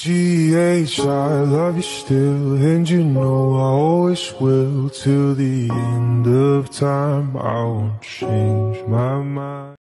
GH, I love you still, and you know I always will. Till the end of time, I won't change my mind.